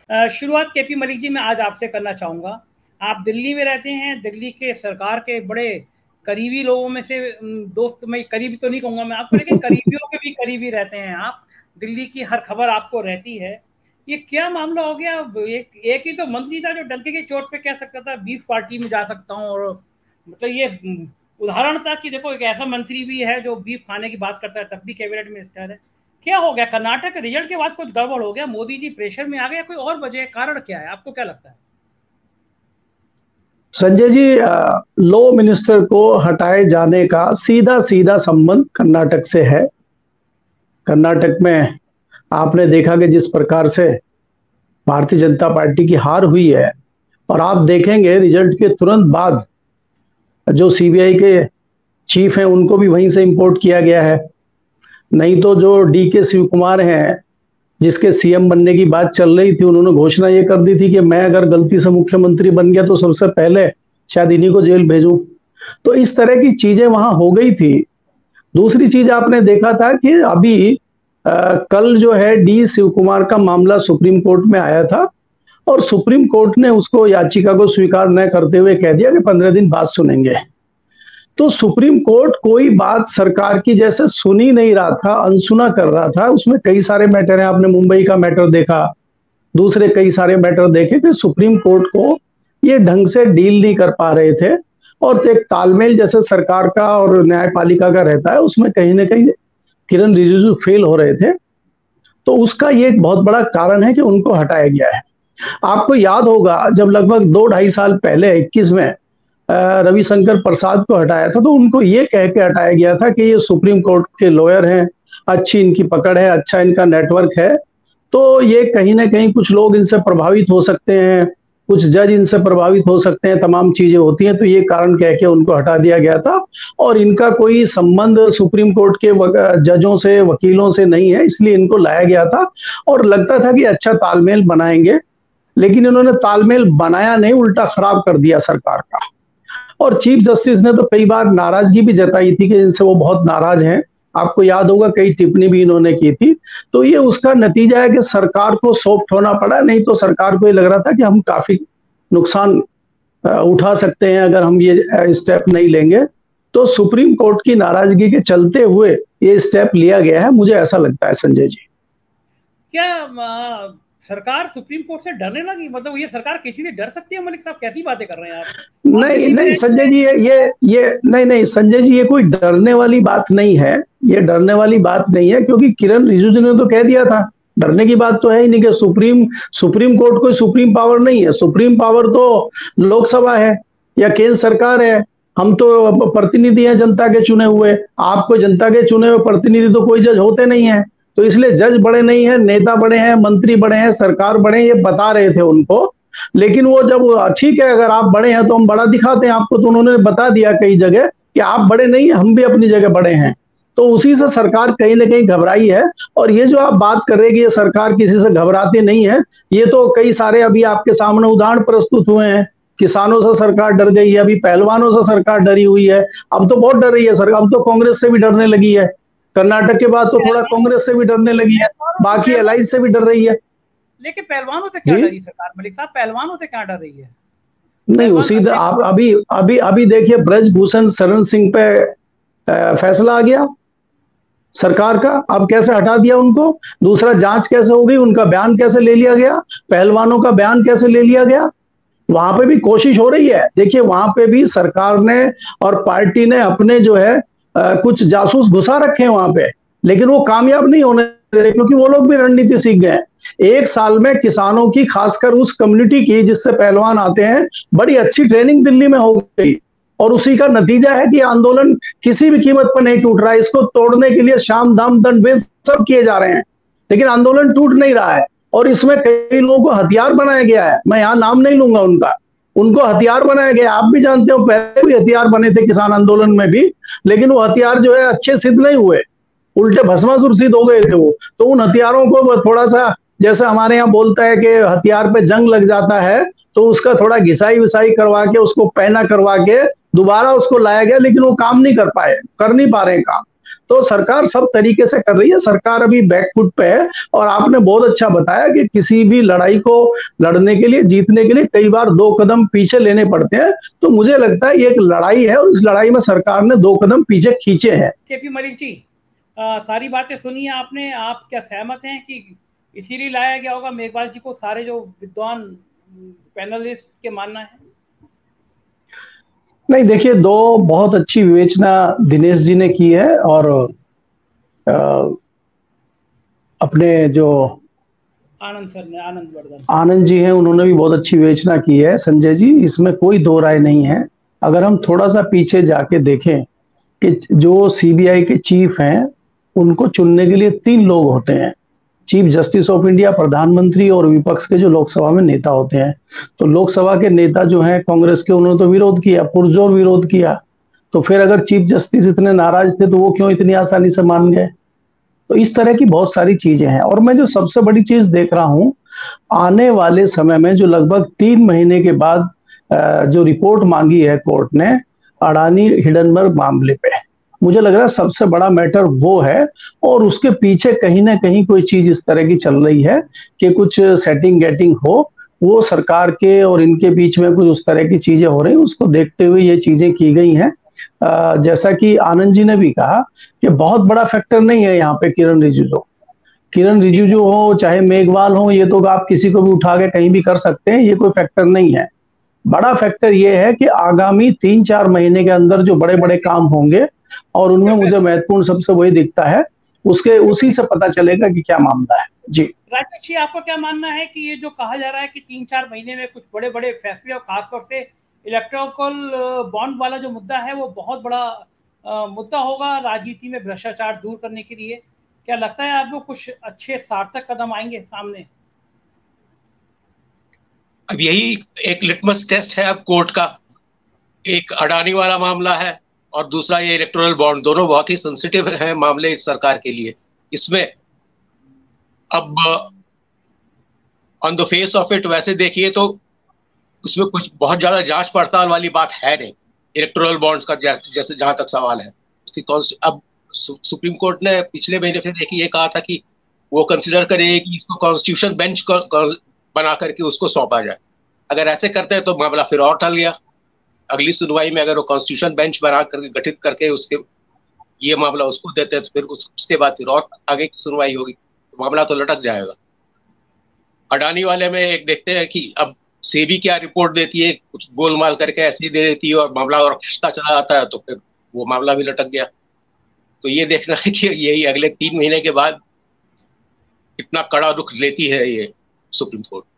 शुरुआत केपी मलिक जी मैं आज आपसे करना चाहूँगा। आप दिल्ली में रहते हैं, दिल्ली के सरकार के बड़े करीबी लोगों में से दोस्त, मैं करीबी तो नहीं कहूँगा मैं आपको, लेकिन करीबियों के भी करीबी रहते हैं आप। दिल्ली की हर खबर आपको रहती है। ये क्या मामला हो गया? एक ही तो मंत्री था जो डंके की चोट पे कह सकता था बीफ पार्टी में जा सकता हूँ, और मतलब ये उदाहरण था कि देखो एक ऐसा मंत्री भी है जो बीफ खाने की बात करता है, तब भी कैबिनेट मिनिस्टर है। क्या हो गया? कर्नाटक के रिजल्ट के बाद कुछ गड़बड़ हो गया? मोदी जी प्रेशर में आ गए? कोई और वजह, कारण क्या है? आपको क्या लगता है? संजय जी, लॉ मिनिस्टर को हटाए जाने का सीधा सीधा संबंध कर्नाटक से है। कर्नाटक में आपने देखा कि जिस प्रकार से भारतीय जनता पार्टी की हार हुई है, और आप देखेंगे रिजल्ट के तुरंत बाद जो सीबीआई के चीफ हैं उनको भी वहीं से इंपोर्ट किया गया है। नहीं तो जो डीके शिव कुमार हैं, जिसके सीएम बनने की बात चल रही थी, उन्होंने घोषणा ये कर दी थी कि मैं अगर गलती से मुख्यमंत्री बन गया तो सबसे पहले शायद इन्हीं को जेल भेजूं। तो इस तरह की चीजें वहां हो गई थी। दूसरी चीज आपने देखा था कि अभी कल जो है डी शिव कुमार का मामला सुप्रीम कोर्ट में आया था, और सुप्रीम कोर्ट ने उसको याचिका को स्वीकार न करते हुए कह दिया कि 15 दिन बाद सुनेंगे। तो सुप्रीम कोर्ट कोई बात सरकार की जैसे सुन ही नहीं रहा था, अनसुना कर रहा था। उसमें कई सारे मैटर हैं, आपने मुंबई का मैटर देखा, दूसरे कई सारे मैटर देखे कि सुप्रीम कोर्ट को ये ढंग से डील नहीं कर पा रहे थे। और एक तालमेल जैसे सरकार का और न्यायपालिका का रहता है, उसमें कहीं ना कहीं किरण रिजिजू फेल हो रहे थे। तो उसका ये एक बहुत बड़ा कारण है कि उनको हटाया गया है। आपको याद होगा जब लगभग 2-2.5 साल पहले 21 में रविशंकर प्रसाद को हटाया था, तो उनको ये कह के हटाया गया था कि ये सुप्रीम कोर्ट के लॉयर हैं, अच्छी इनकी पकड़ है, अच्छा इनका नेटवर्क है, तो ये कहीं ना कहीं कुछ लोग इनसे प्रभावित हो सकते हैं, कुछ जज इनसे प्रभावित हो सकते हैं, तमाम चीजें होती हैं। तो ये कारण कह के उनको हटा दिया गया था, और इनका कोई संबंध सुप्रीम कोर्ट के जजों से, वकीलों से नहीं है, इसलिए इनको लाया गया था। और लगता था कि अच्छा तालमेल बनाएंगे, लेकिन इन्होंने तालमेल बनाया नहीं, उल्टा खराब कर दिया सरकार का। और चीफ जस्टिस ने तो कई बार नाराजगी भी जताई थी कि इनसे वो बहुत नाराज हैं। आपको याद होगा कई टिप्पणी भी इन्होंने की थी। तो ये उसका नतीजा है कि सरकार को सॉफ्ट होना पड़ा। नहीं तो सरकार को ये लग रहा था कि हम काफी नुकसान उठा सकते हैं अगर हम ये स्टेप नहीं लेंगे। तो सुप्रीम कोर्ट की नाराजगी के चलते हुए ये स्टेप लिया गया है, मुझे ऐसा लगता है संजय जी। क्या सरकार सुप्रीम कोर्ट से डरने लगी? मतलब ये सरकार किसी से डर सकती है? मलिक साहब कैसी बातें कर रहे हैं आप? नहीं नहीं संजय जी, ये नहीं संजय जी, ये कोई डरने वाली बात नहीं है। ये डरने वाली बात नहीं है, क्योंकि किरण रिजिजू ने तो कह दिया था, डरने की बात तो है ही नहीं कि सुप्रीम कोर्ट कोई सुप्रीम पावर नहीं है। सुप्रीम पावर तो लोकसभा है या केंद्र सरकार है। हम तो प्रतिनिधि हैं जनता के चुने हुए। आपको जनता के चुने हुए प्रतिनिधि तो कोई जज होते नहीं है। तो इसलिए जज बड़े नहीं है, नेता बड़े हैं, मंत्री बड़े हैं, सरकार बड़े हैं, ये बता रहे थे उनको। लेकिन वो जब ठीक है अगर आप बड़े हैं तो हम बड़ा दिखाते हैं आपको, तो उन्होंने बता दिया कई जगह कि आप बड़े नहीं हैं, हम भी अपनी जगह बड़े हैं। तो उसी से सरकार कहीं ना कहीं घबराई है। और ये जो आप बात कर रहे हैं कि ये सरकार किसी से घबराती नहीं है, ये तो कई सारे अभी आपके सामने उदाहरण प्रस्तुत हुए हैं। किसानों से सरकार डर गई है, अभी पहलवानों से सरकार डरी हुई है, अब तो बहुत डर रही है सरकार। अब तो कांग्रेस से भी डरने लगी है, कर्नाटक के बाद तो थोड़ा कांग्रेस से भी डरने लगी है, बाकी एलायंस से भी डर रही है। लेकिन पहलवानों से क्या डरी सरकार मलिक साहब? पहलवानों से क्या डर रही है? नहीं, उसी आप अभी अभी अभी देखिए, ब्रजभूषण शरण सिंह पे फैसला आ गया सरकार का, अब कैसे हटा दिया उनको। दूसरा, जांच कैसे हो गई, उनका बयान कैसे ले लिया गया, पहलवानों का बयान कैसे ले लिया गया। वहां पे भी कोशिश हो रही है। देखिए वहां पे भी सरकार ने और पार्टी ने अपने जो है कुछ जासूस घुसा रखे हैं वहां पे, लेकिन वो कामयाब नहीं होने दे रहे, क्योंकि वो लोग भी रणनीति सीख गए। 1 साल में किसानों की, खासकर उस कम्युनिटी की जिससे पहलवान आते हैं, बड़ी अच्छी ट्रेनिंग दिल्ली में हो गई। और उसी का नतीजा है कि आंदोलन किसी भी कीमत पर नहीं टूट रहा है। इसको तोड़ने के लिए शाम दाम दंड भेद सब किए जा रहे हैं, लेकिन आंदोलन टूट नहीं रहा है। और इसमें कई लोगों को हथियार बनाया गया है, मैं यहाँ नाम नहीं लूंगा उनका, उनको हथियार बनाया गया। आप भी जानते हो पहले भी हथियार बने थे किसान आंदोलन में भी, लेकिन वो हथियार जो है अच्छे सिद्ध नहीं हुए, उल्टे भस्मासुर सिद्ध हो गए थे वो। तो उन हथियारों को थोड़ा सा, जैसे हमारे यहाँ बोलता है कि हथियार पे जंग लग जाता है, तो उसका थोड़ा घिसाई विसाई करवा के, उसको पहना करवा के दोबारा उसको लाया गया, लेकिन वो काम नहीं कर पाए, कर नहीं पा रहे काम। तो सरकार सब तरीके से कर रही है, सरकार अभी बैकफुट पे है। और आपने बहुत अच्छा बताया कि किसी भी लड़ाई को लड़ने के लिए, जीतने के लिए कई बार 2 कदम पीछे लेने पड़ते हैं। तो मुझे लगता है ये एक लड़ाई है और इस लड़ाई में सरकार ने 2 कदम पीछे खींचे हैं। केपी मलिक जी, सारी बातें सुनी है आपने, आप क्या सहमत हैं कि इसीलिए लाया गया होगा मेघवाल जी को, सारे जो विद्वान पैनलिस्ट के मानना है? नहीं, देखिए, 2 बहुत अच्छी विवेचना दिनेश जी ने की है और अपने जो आनंद सर ने, आनंद वर्धन, आनंद जी हैं, उन्होंने भी बहुत अच्छी विवेचना की है संजय जी, इसमें कोई 2 राय नहीं है। अगर हम थोड़ा सा पीछे जाके देखें कि जो सीबीआई के चीफ हैं उनको चुनने के लिए 3 लोग होते हैं, चीफ जस्टिस ऑफ इंडिया, प्रधानमंत्री और विपक्ष के जो लोकसभा में नेता होते हैं। तो लोकसभा के नेता जो हैं कांग्रेस के, उन्होंने तो विरोध किया, पुरजोर विरोध किया। तो फिर अगर चीफ जस्टिस इतने नाराज थे तो वो क्यों इतनी आसानी से मान गए? तो इस तरह की बहुत सारी चीजें हैं। और मैं जो सबसे बड़ी चीज देख रहा हूं, आने वाले समय में जो लगभग 3 महीने के बाद जो रिपोर्ट मांगी है कोर्ट ने अडानी हिडनबर्ग मामले पे, मुझे लग रहा है सबसे बड़ा मैटर वो है। और उसके पीछे कहीं ना कहीं कोई चीज इस तरह की चल रही है कि कुछ सेटिंग गेटिंग हो, वो सरकार के और इनके बीच में कुछ उस तरह की चीजें हो रही, उसको देखते हुए ये चीजें की गई हैं। जैसा कि आनंद जी ने भी कहा कि बहुत बड़ा फैक्टर नहीं है यहाँ पे किरण रिजिजू हो चाहे मेघवाल हो, ये तो आप किसी को भी उठा के कहीं भी कर सकते हैं, ये कोई फैक्टर नहीं है। बड़ा फैक्टर ये है कि आगामी 3-4 महीने के अंदर जो बड़े बड़े काम होंगे, और उनमें मुझे महत्वपूर्ण सबसे वही दिखता है, उसी से पता चलेगा कि क्या मामला है। जी राकेश जी, आपका क्या मानना है कि ये जो कहा जा रहा है कि 3-4 महीने में कुछ बड़े बड़े फैसले, और खासतौर से इलेक्ट्रोल बॉन्ड वाला जो मुद्दा है वो बहुत बड़ा मुद्दा होगा राजनीति में भ्रष्टाचार दूर करने के लिए, क्या लगता है आपको कुछ अच्छे सार्थक कदम आएंगे सामने? अब यही एक लिटमस टेस्ट है अब कोर्ट का। एक अडानी वाला मामला है और दूसरा ये इलेक्टोरल बॉन्ड, दोनों बहुत ही सेंसिटिव हैं मामले इस सरकार के लिए। इसमें अब on the face of it वैसे देखिए तो उसमें कुछ बहुत ज्यादा जांच पड़ताल वाली बात है नहीं इलेक्टोरल बॉन्ड्स का, जैसे जहां तक सवाल है। अब सुप्रीम कोर्ट ने पिछले महीने फिर देखिए ये कहा था कि वो कंसिडर करेगी कि इसको कॉन्स्टिट्यूशन बेंच बना करके उसको सौंपा जाए। अगर ऐसे करते हैं तो मामला फिर और टल गया। अगली सुनवाई में अगर वो कॉन्स्टिट्यूशन बेंच बना करके गठित करके उसके ये मामला उसको देते हैं तो फिर उसके बाद फिर और आगे की सुनवाई होगी, तो मामला तो लटक जाएगा। अडानी वाले में एक देखते हैं कि अब सेबी क्या रिपोर्ट देती है, कुछ गोलमाल करके ऐसे ही दे देती है और मामला और खिंचता चला जाता है, तो फिर वो मामला भी लटक गया। तो ये देखना है कि यही अगले 3 महीने के बाद कितना कड़ा रुख लेती है ये सुप्रीम कोर्ट।